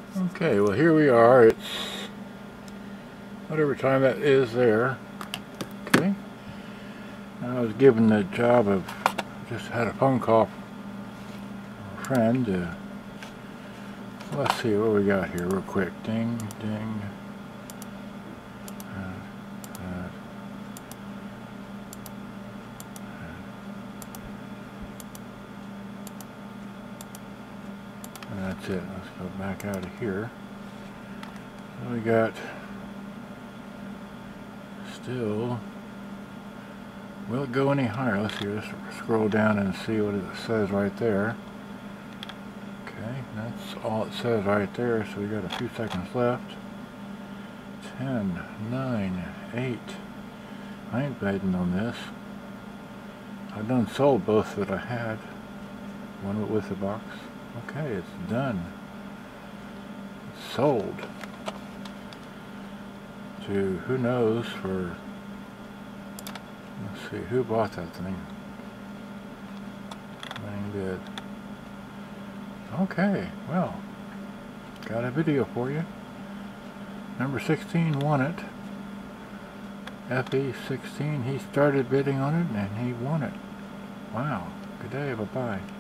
Okay, well here we are. It's whatever time that is there. Okay. I was given the job of, just had a phone call from a friend. Let's see what we got here real quick. Ding, ding. And that's it. Let's go back out of here. So we got still, will it go any higher? Let's see, let's scroll down and see what it says right there. Okay, that's all it says right there, so we got a few seconds left. 10, 9, 8. I ain't betting on this. I done sold both that I had. One with the box. Okay, it's done. It's sold. To who knows for, let's see, who bought that thing? Winning bid. Okay, well, got a video for you. Number 16 won it. FE16, he started bidding on it and he won it. Wow, good day, bye-bye.